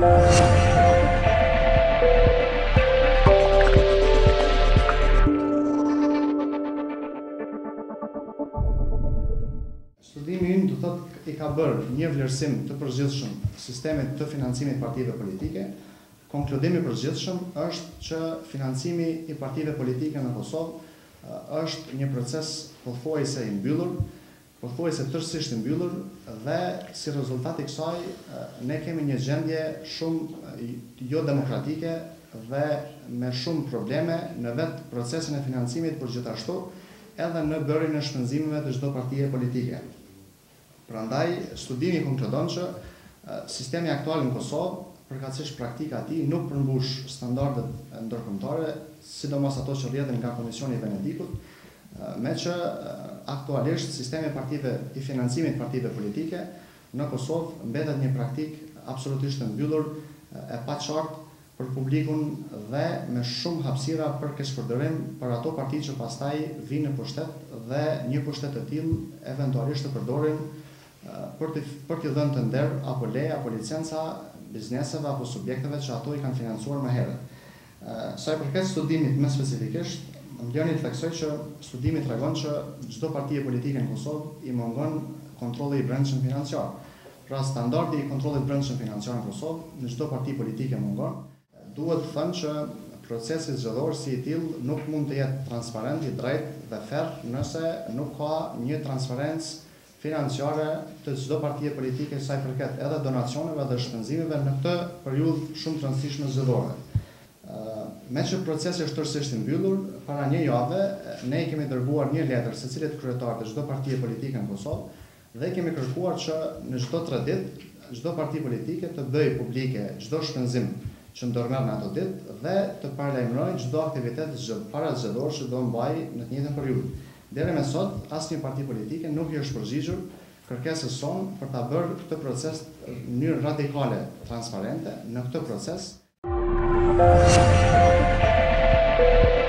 Studimi ynë do thotë I ka bërë një vlerësim të përgjithshëm sistemit të financimit partive politike. Konkludimi I përgjithshëm është që financimi I partive politike në Kosovë është një proces pothuajse I mbyllur, pothuajse tërësisht I mbyllur dhe si rezultat I kësaj ne kemi një gjendje shumë jo demokratike dhe me shumë probleme në vetë procesin e financimit, por gjithashtu edhe në bërjen e shpenzimeve të çdo partie politike. Prandaj, studimi konkludon që sistemi aktual në Kosovë, përkatësisht praktika e tij, nuk përmbush standardet ndërkombëtare, sidomos ato që rrjedhin nga Komisioni I Venedikut, me që aktualisht sistemi I financimit partive politike në Kosovë mbetet një praktik absolutisht të mbyllur, e paqartë për publikun dhe me shumë hapësira për keqpërdorim për ato parti që pastaj vinë në pushtet dhe një pushtet të tillë eventualisht të përdorin për t'i dhënë të nder apo leje apo licenca bizneseve apo subjekteve që ato I kanë financuar më herët. Sa I përket studimit më specifikisht, më lejoni të theksoj që studimi tregon që çdo partie politike në Kosovë I mungon kontrolli I brendshëm financiar. Pra standardi I kontrollit brendshëm financiar në Kosovë në çdo parti politike mungon. Duhet të thënë që procesi zgjedhor si I tillë nuk mund të jetë transparent, I drejtë dhe ferr nëse nuk ka një transparencë financiare të çdo partie politike sa I përket edhe donacioneve dhe shpenzimeve në këtë periudhë shumë të rëndësishme zgjedhore. Me që procesi është tërësisht I mbyllur, para një jave ne I kemi dërguar një letër secilit kryetar të çdo partie politike në Kosovë dhe kemi kërkuar që në çdo 3 ditë çdo parti politike të bëjë publike çdo shpenzim që ndërmerr në ato ditë dhe të paralajmërojë çdo aktivitet parazgjedhor që do mbajë në të njëjtën periudhë. Deri me sot, asnjë parti politike nuk I është përgjigjur kërkesës sonë për ta bërë këtë proces në mënyrë radikale transparente. Në këtë proces